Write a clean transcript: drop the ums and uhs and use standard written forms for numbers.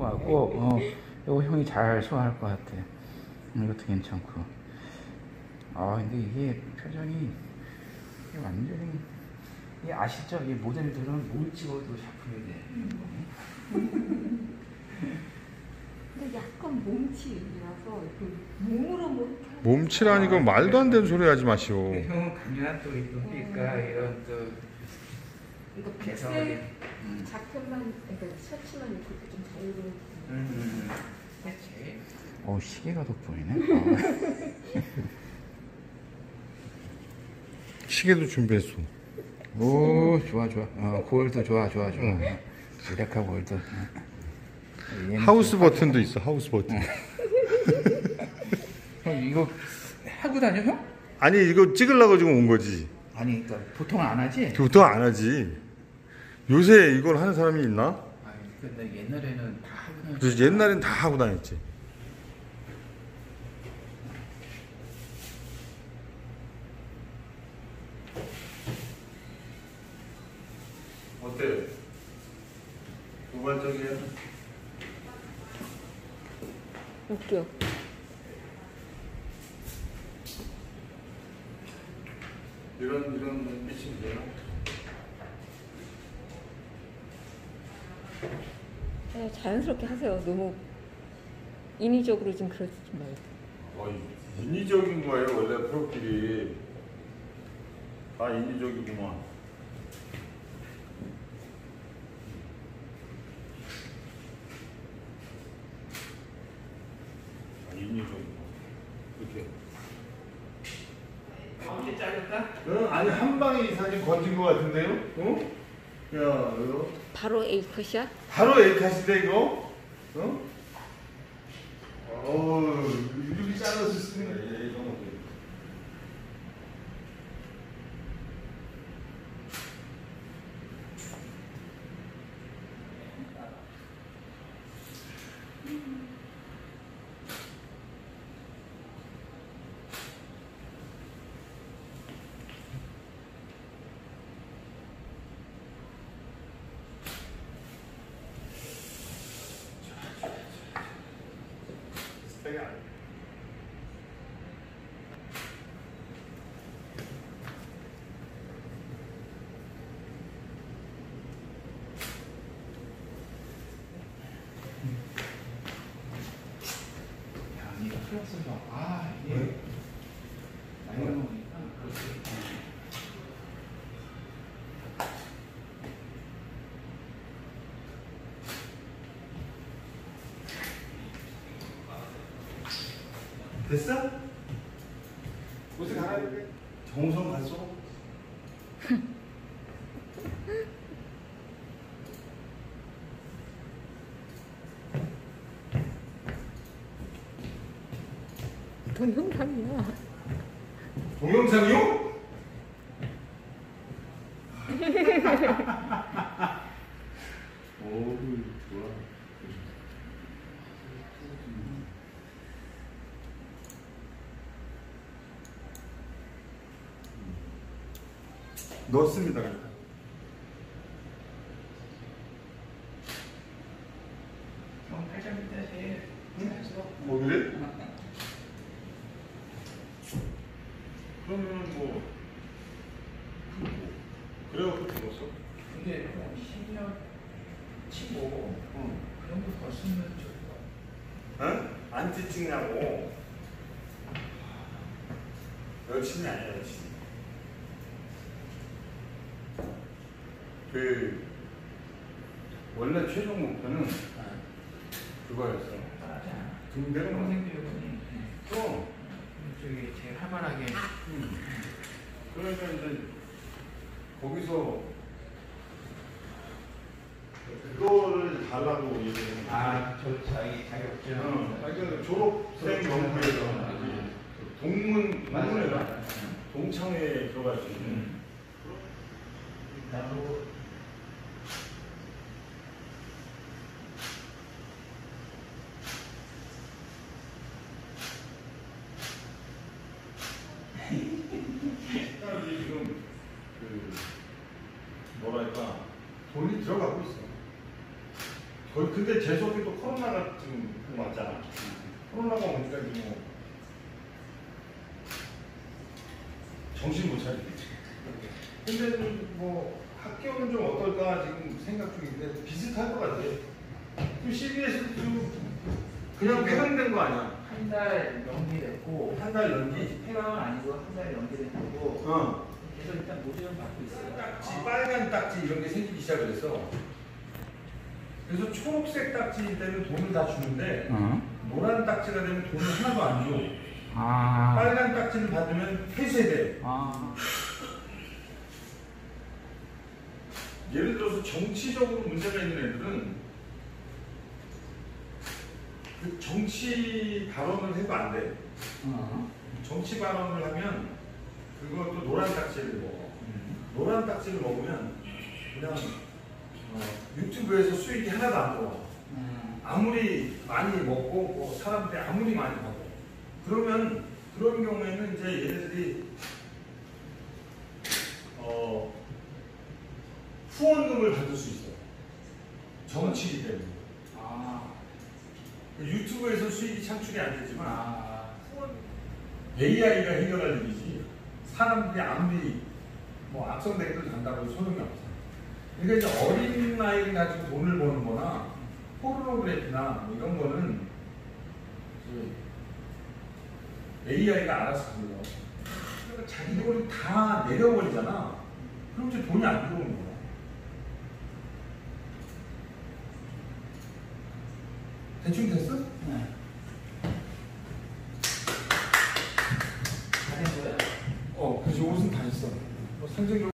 같고, 이거 형이 잘 소화할 것 같아. 이것도 괜찮고. 근데 이게 표정이 이게 완전히, 이게 아시죠? 이 모델들은 뭘 찍어도 작품이 돼. 근데 약간 몸치라서 몸으로 뭐 몸치라니까 말도 안 되는 소리 하지 마시오. 형은 강렬한 또 그러니까 이런 또 이거 개성이. 백색 자켓만, 그러니까 셔츠만 입고 좀 자유로운. 그렇지. 시계가 돋보이네. 시계도 준비했어. 오, 좋아. 골드 좋아. 이라카 골드. 하우스 버튼도 있어. 하우스 버튼. 형 이거 하고 다녀 형? 아니 이거 찍으려고 지금 온 거지. 아니 그러니까 보통 안 하지. 보통 안 하지. 요새 이걸 하는 사람이 있나? 근데 옛날에는 다 하고 다녔지. 그래서 옛날엔 다 하고 다녔지. 어때? 도발적이야? 웃겨. 이런 미친 되나? 그냥 자연스럽게 하세요. 너무 인위적으로 좀 그러지 말고. 인위적인 거예요 원래 프로필이. 다 인위적이구만. 인위적이구만. 이렇게. 이렇게 자를까? 응? 아니 한 방에 이 사진 건진 거 같은데요? 어? 야 이거 바로 A컷이야? 바로 A컷인데 이거? 어? 이렇게 잘랐을 수는 스펙이 아니야. 이거 플러스죠. 이게 나이가 먹으니까 그렇게. 됐어? 옷을 갈아입을게 정우성 갔어? 동영상이야. 동영상이요? 오, 좋아. 넣었습니다. 형 팔자 밑에 제일 뭐 그래? 그러면 뭐 그래갖고 죽었어? 근데 형 10년 치고 그런 거 벌쓰면 좋을 응? 안티 찍냐고. 여친이 아니야 여친. 원래 최종 목표는 그거였어. 하지 않아. 등대는 평생교육원이 또 저기 제일 활발하게. 그러니까 이제 거기서 그거를 달라고 얘기해. 저 자기 자격증. 자기가 졸업생 연구에서 동문회가 동창회에 들어갈 수 있는. 나도 지금 뭐랄까 돈이 들어가고 있어. 근데 재수없게 또 코로나가 지금 왔잖아. 코로나가 오니까 이제 뭐 정신 못 차리겠지. 근데 뭐 학교는 좀 어떨까 지금 생각 중인데 비슷할 것 같아. 그럼 CBS도 그냥 폐강된 거 아니야? 한 달 연기됐고 한 달 연기? 폐강은 아니고 한 달 연기된 거고 어. 계속 일단 모집은 받고 있어요. 딱지, 빨간 딱지 이런 게 생기기 시작을 했어. 그래서 초록색 딱지일 때는 돈을 다 주는데 노란 딱지가 되면 돈을 하나도 안 줘. 빨간 딱지를 받으면 폐쇄돼. 예를 들어서 정치적으로 문제가 있는 애들은 그 정치 발언을 해도 안 돼. 정치 발언을 하면 그것도 노란 딱지를 먹어. 노란 딱지를 먹으면 그냥 유튜브에서 수익이 하나도 안 들어와. 아무리 많이 먹고 뭐 사람들이 아무리 많이 하고 그러면 그런 경우에는 이제 얘네들이 후원금을 받을 수 있어요. 정치이기 때문에. 유튜브에서 수익이 창출이 안 되지만 AI가 해결할 일이지 사람들이 아무리 뭐 악성 댓글 단다고 소용이 없어. 그러니까 이제 어린 나이를 가지고 돈을 버는 거나 포르노그래피나 뭐 이런 거는 AI가 알아서 불러. 그러니까 자기 돈이 다 내려버리잖아. 그럼 이제 돈이 안 들어오는 거야. 대충 됐어? 네. 다 된 거예요? 그래서 옷은 다 있어. 뭐 상징적으로